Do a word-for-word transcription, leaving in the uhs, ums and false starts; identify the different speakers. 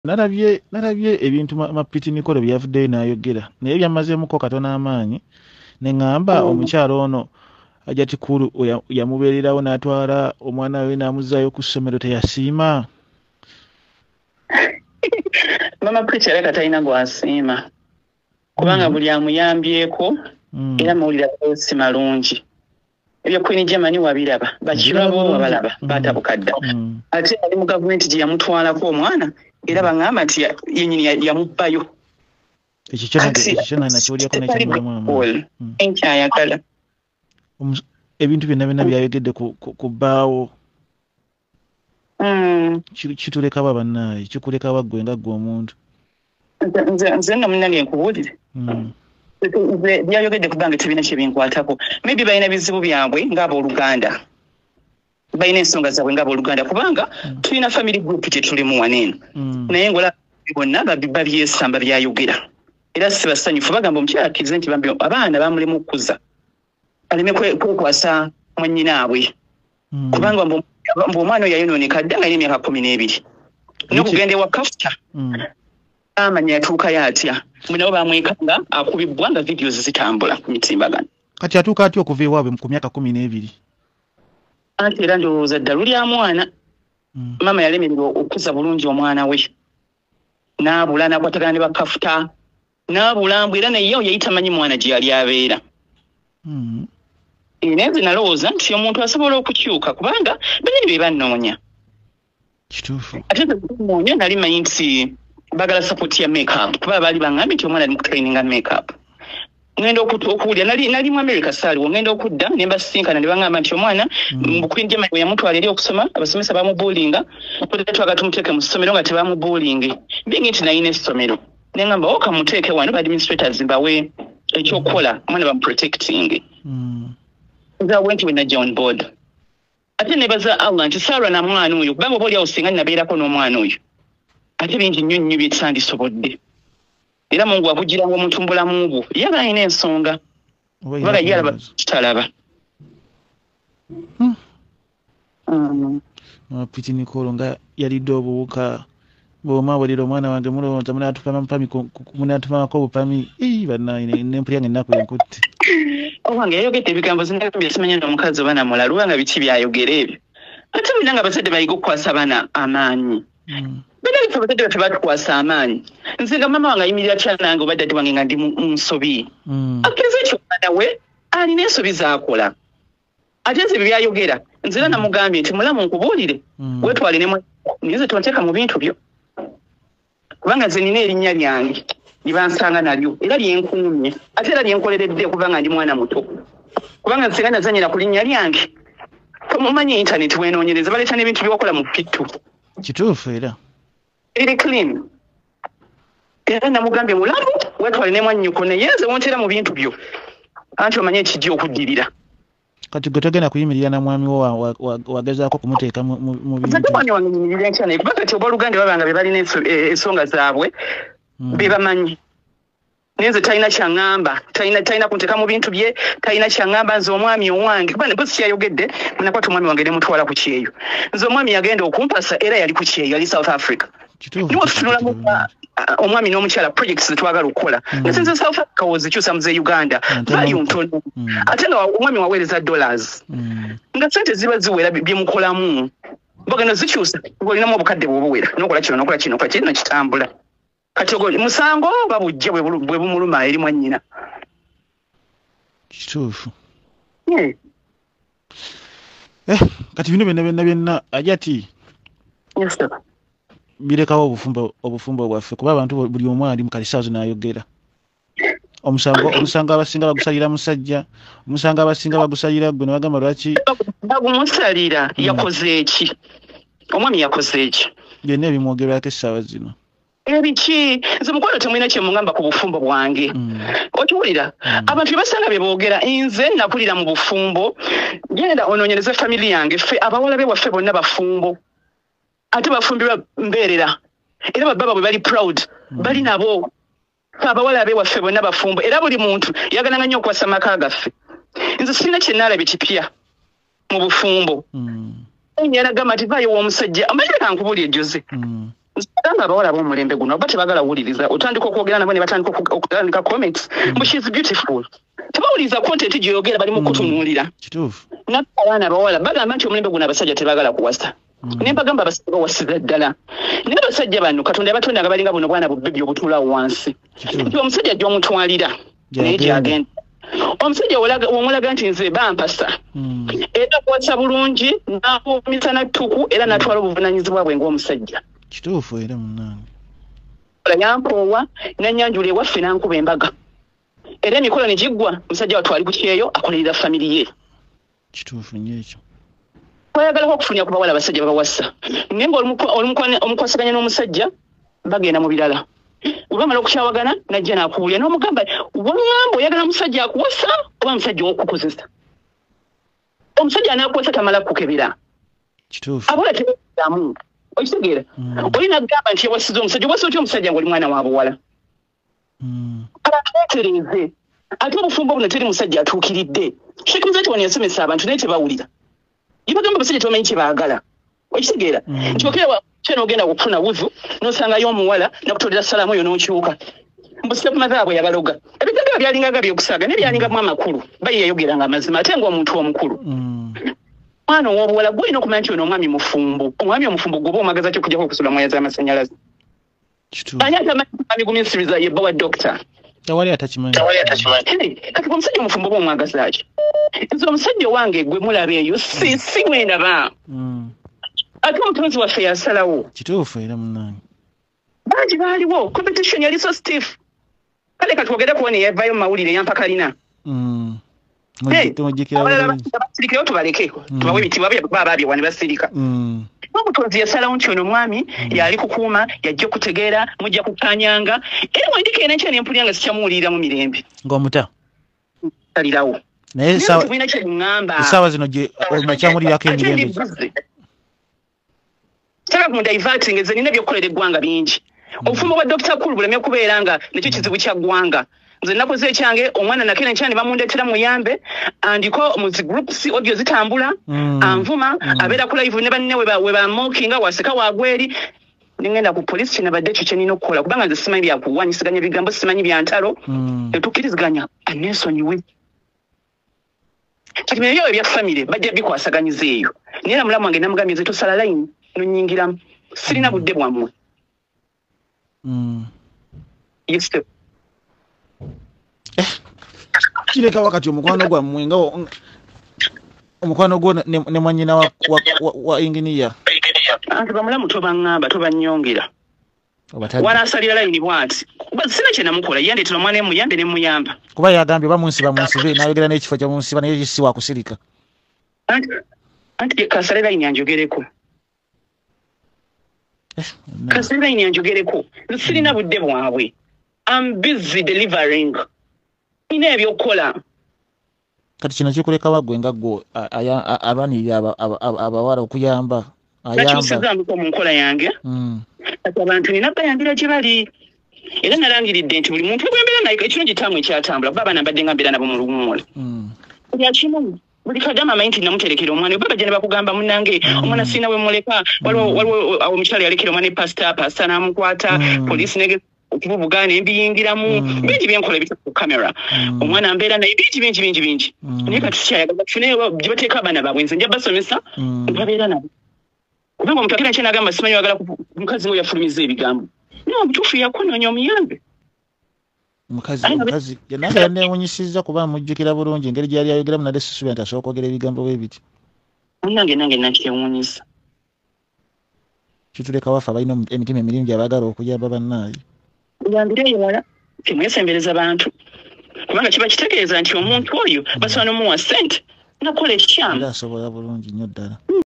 Speaker 1: Narabye narabye ebintu Mama Pretty Nicole byavuddeyo n'ayogera naye byamazeemuko katono amaanyi ne ŋŋamba omukyala ono ajja tikulu yamubeererawo n'atwala omwana we n'amuzzaayo ku ssomero teyasiima.
Speaker 2: Mama Pretty aleka talina gwasiima kubanga buli amuyambyeko era mawulira si malungi. Ebyo Queen Germany wabiraba bakirabo wabalaba batabukadda ate ali mu gavumenti gye yamutwalako omwana era bangamba nti yenyini yamubbayo.
Speaker 1: Ekyo nakiwulyako nekyamulamu
Speaker 2: enkyayagala
Speaker 1: ebintu byonna byonna byayogedde ku bbaawo kituleka ba bannaaye kikuleka baggwe nga ggwe omuntu.
Speaker 2: Nze nno munnange nkubuulire byayogedde kubanga tebina kye binkwatako maybe balina bizibu byabwe ng'abooluganda balina ensonga zaabwe ng'abooluganda kubanga tulina family group gye tulimu waneeno naye ngola bonna babyesamba byayogera era si basanyufu bagamba omukyala akkirize nti bambi abaana bamulemu okukuza aleme kwekwasa mwannyinaabwe kubanga mb'omwana oyo yayonooneka dda nga alina emyaka kumi n'ebiri n'okugenda ewa kafuta amanya yatuukayo atya nabo bamwekanga akubibwa nga videos zitambula ku mitimbagano.
Speaker 1: Kati atuuka atya okuva ewaabwe ku myaka kumi n'ebiri?
Speaker 2: Anti era ndowooza ddala lya mwana mama yalemererwa okukuza bulungi omwana we n'abula n'akwatagana ne bakafuta n'abulambwa era naye oyo yali tamanyi mwana gye yali abeera. Naye nze nalowooza nti omuntu asobola okukyuka kubanga bennyini be bannoonya.
Speaker 1: Kituufu.
Speaker 2: Ate nnoonya nali manyi nti bagala support ya makeup kuba bali bangambye nti omwana ali mu training makeup. Ngenda okuwulira nali nali mu America saaliwo ngenda okudda ne mbasinkana ne bangamba nti omwana mu Queen Germany yamutwala eri okusoma abasomesa bamubulinga tutete twagala tumuteeke mu ssomero nga tebamubulinge bingi nti nayina essomero ne ngamba oka muteeke wano ba administrators mbawe ekyokukola omwana bamuprotecting. Nza wenti we najja on board ate ne baza Allah nti Sarah na mwana oyo kubanga oba oli awo singa nnabeerako n'omwana oyo ate bingi nnyo nnyo byetandisobodde era Mungu akugiranga omuntu mbulamu bwo yaba alina ensonga baga yalaba kitalaba.
Speaker 1: Mama Pretty Nicole nga yalidde obuwuka bw'omawulira omwana wange mulowooza munaatupama mpami munaatupamako obupami bannaaye n'empulya nga ennaku enkutte.
Speaker 2: Owange yayogedde ebigambo zinagambye simanya n'omukazi oba namulala lubanga biki byayogera ebyo ate mulina nga abazadde bayiga okukwasa abaana amaanyi. Bino ebifo abazadde baffe batukwasa amaanyi nze nga mama wange ayimirira kyanange oba ddadde wange nga ndi mu nsobi akkiriza ekyo omwana we alina ensobi z'akola ate nze byayogera nze era namugambye nti mulamu nkubuulire wetwale ne naye nze tonteeka mu bintu byo kubanga nze nina erinnya lyange libansanga nalyo era lyenkuumye ate era lyenkoleredde okuba nga ndi mwana muto kubanga nze nga nazanyira ku linnya lyange mumanyi internet wenoonyereza baleeta n'ebintu byokola mu pittu.
Speaker 1: Kituufu era
Speaker 2: eri clean era namugambye mulamu wetwale ne mwannyuko naye nze wontera mu bintu byo anti omanye ekijja okuddirira.
Speaker 1: Kati gwe togenda kuyimirira na mwami wo wagezaako kumuteeka mu bintu
Speaker 2: mwami wange nyimirira enkya naye kubanga ti obooluganda babanga be balina ensonga zaabwe be bamanyi naye nze talina kyaŋŋamba talina kunteeka mu bintu bye talina kyaŋŋamba nze omwami owange kuba mpozi kyayogedde nakwata omwami wange ne mutwala ku kyeyo nze omwami yagenda okumpasa era yali ku kyeyo yali South Africa niwo tutunulamu omwami n'omukyala projects zetwagala okukola nze nze South Africa wozikyusa muze Uganda value ntono ate nga omwami waweereza dollars nga sente ziba ziwera byemukolamu bagenda zikyusa olinamu obukadde bwobuwera nokola kino nokola kino kola kino kitambula kati ogoli musango babujja bwe bumuluma eri mwannyina.
Speaker 1: Kituufu. Eh, kati bino byonna byonna byonna ajja ati
Speaker 2: yes sir
Speaker 1: birekawo obufumbo obufumbo bwaffe kuba abantu buli omu ali mu kalisaazo n'ayogera. Omusango omusango abasinga bagusalira musajja omusango abasinga bagusalira gwe ne bagamba lwaki
Speaker 2: bagumusalira yakoze eki omwami yakoze eki
Speaker 1: byonna ebimwogerwako essaawa zino
Speaker 2: ebiki nze mukwano temulina kye mugamba ku bufumbo bwange okiwulira abantu basanga bye boogera nze nakulira mu bufumbo genda onoonyereze family yange ffe abawala be waffe bonna bafumbo ate bafumbirwa mbeerera era bababa bwe bali proud bali nabo abawala be waffe bonna bafumbo era buli muntu yagalanga nnyo okuwasa amaka gaffe nze sirina kye naalabye kipya mu bufumbo. Nyaragamba ati vayo w'omusajja amanye kankubuulire Jose Sanga bawala b'omulembe guno bate bagala wuliriza otandika okwogera nabo ne batandika okutandika comments but she's beautiful tebawuliriza content gyogera bali mu kutunuulira
Speaker 1: kituufu
Speaker 2: n'abaana bawala bagamba nti omulembe guno abasajja tebagala kuwasa ne bagamba abasajja bawasiza ddala naye abasajja bano katonda yabatonda nga balinga buno bwana bubbebi obutuulawo wansi nti omusajja gy'omutwalira naye gyagenda omusajja womulaga nti nze bampasa era kuwasa bulungi n'akuumisa nattuku era n'atwala obuvunanyizibwa bwe ng'omusajja
Speaker 1: kituufu era munnange
Speaker 2: yankoowa n'ennyanjula ewaffe n'ankuba embaga era emikolo ne giggwa omusajja watwali ku kyeyo akolerera famiri ye
Speaker 1: kituufu nnyo ekyo
Speaker 2: twayagalako okufunya ku bawala abasajja babawasa naye ng'omukwasaganya n'omusajja bagenda mu birala olwamala okukyawagana najja n'akuwulya n'omugamba wangamba oyagala musajja akuwasa oba musajja ow'okukozesa omusajja anaakuwasa tamala kukebera
Speaker 1: kituufu
Speaker 2: abola tebamu okitegeera olina agamba nti yawasiza omusajja obwasa otya omusajja ng'oli mwana wa buwala abantu beetereze ate obufumbo buno teri musajja atuukiridde shekimuza ti wano yasomesa abantu naye tebawulira yebagamba abasajja tebamanyi kye baagala okitegeera nti okeewa kyeno ogenda kufuna wuzu n'osangayo omuwala nakutolera salaamu oyo n'okyuka mbusitepu mazaabwe yabaloga ebigambo byalingaga byokusaaga naye byalingamu amakulu baye yayogeranga amazima ate ng'omuntu omukulu mwana ow'obuwala gwolina okumanya nti ono omwami mufumbo omwami omufumbo gwoba omwagaza ki okujjako okusula mwaya z'amasannyalaze ani atamanyi omwami guminsiriza yebba wa dokita
Speaker 1: tewali atakimanyi
Speaker 2: kati omusajja omufumbo oba omwagaza ki nze omusajja owange gwe mulaba eyo si si mwendaba ate omutonzi waffe yasalawo
Speaker 1: kituufu era munnange
Speaker 2: bangi baaliwo competition yali so stiff kale katwogere kuwona yavayo mu mawulire yampakalina basirikeyo tubaleke tubawe ebitiibwa bababyewa ne basirika omutonzi yasalawo nti ono omwami yali kukuuma yajja okutegeera mujja kukanyanga era wendika ena nkya nempulira nga sikyamuwulirira mu mirembe
Speaker 1: ng'omuta
Speaker 2: salirawo
Speaker 1: naye
Speaker 2: tulina kyeŋŋamba
Speaker 1: essaawa zino gye onakyamulirako emirembe
Speaker 2: taka kumudiverting nze nina ebyokukolera eggwanga bingi obufumbo bwa dokita kulu buleme kubeera nga nekyo kizibu kya ggwanga nze nakoze ekyange omwana nakera nkyani bamundetera muyambe andiko muzi groups audio zitambula anvuma abeera ku live ne banne we bamokinga waseka wagweri ningenda ku police kinabadde kyo kyenina okukola kubanga nze simanyi byakuwanyisiganya ebigambo simanyi byantalo tetukkiriziganya anesonyiwe kati ebyo ebya famire bajja bikwasaganyiza eyo naye era mulamu wange namugambye nze tosala layini nonyingiramu sirina budde bwammwe yes
Speaker 1: kireka wakati omukwano gwammwe nga omukwano gwo ne mwanyina wa inginiya
Speaker 2: anti bamulamu tobaŋŋamba tobanyongera wanasalira layini bwati sina kye namukola yandetera omwana emuyambe ne muyamba
Speaker 1: kuba yagambye oba munsiba munsibe n'ayogera n'ekifo kya munsiba naye si wakusirika
Speaker 2: anti kasale layini anjogereko kasale layini anjogereko sirina budde bwabwe I'm busy delivering ina ebyokukola
Speaker 1: kati kino kikuleka wagwe nga gwe abaanirira abawala okuyamba
Speaker 2: ayamba mu nkola yange kati abantu nina bayangira gye bali era nalangiridde nti buli muntu gwembeera naye ekino gitaamu ekyatambula kuba abaana mbadde nga mbeera nabo mu luwummula buli akimu buli kagamba amanyi nti namuterekera omwana oba bajja ne bakugamba munnange omwana siina we muleka waliwo omukyala yalekera omwana epasita pasita n'amukwata poliisi nege okububuga nembiyingiramu bingi byenkola ebita ku kamera omwana mbeera naye bingi bingi bingi bingi naye kati tukyayagala tufune gye bateeka abaana baabwe nze nja basomesa babeera nabo kubanga omuntu akira nkye nagamba simanyi wagala mukazi ngo yafulumiza ebigambo no omutuufu yakunoonya omuyambe
Speaker 1: omukazi omukazi nange yanewunyisizza kuba mujjukira bulungi engeri gyali ayogeramu nadde sisuubira nti asobola okwogera ebigambo bwe biti
Speaker 2: nange nange nakyewuunyisa
Speaker 1: kituleka waffe abalina emitima emirungi abaagala okuyamba bannaayi
Speaker 2: yambire ewala temwesembereza bantu kubanga kiba kitegeeza nti omuntu oyo basobola n'omuwa ssente nakola ekikyamu
Speaker 1: era asobola bulungi nnyo ddala